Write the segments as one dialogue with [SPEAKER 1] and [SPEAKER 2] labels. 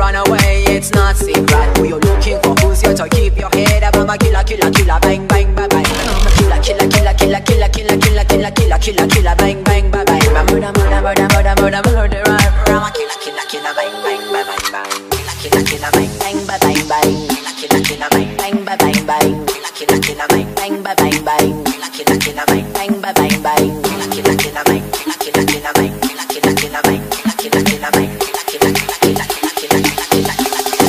[SPEAKER 1] run away, it's not secret. Who you looking for? Who's here to keep your head up? I'm a killer, killer, killer, bang, bang, bang, bang. I'm a killer, killer, killer, killer, killer, killer, killer, killer, killer, killer, killer, bang, bang, bang, bang. I'm a murder, murder, murder, murder, murder, murder, murder. I'm a killer, killer, killer, bang, bang, bang, bang, bang. Killer, killer, killer, bang, bang, bang, bang, bang. Killer, killer, bang, bang, bang, bang, bang. Killer, killer, bang, bang, bang, bang, bang. Killer, killer, bang, bang, bang, bang, bang. Killer, killer, bang, killer, killer, bang, killer, killer, bang, killer, killer, bang, killer, killer, killer, killer, killer, killer.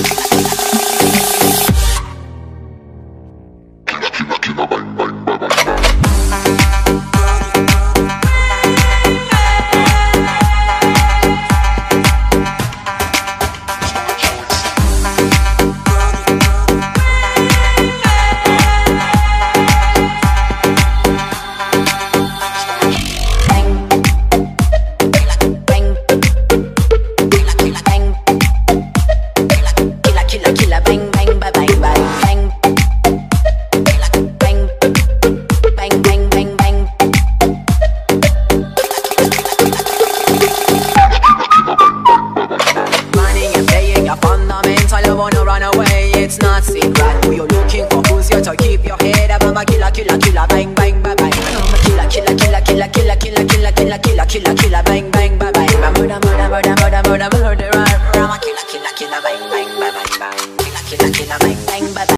[SPEAKER 1] It's not secret. Who you looking for? Who's here to keep your head up? I'm a killer, killer, killer, bang, bang, bang, bang. I'm a killer, killer, killer, killer, killer, killer, killer, killer, killer, killer, killer, bang.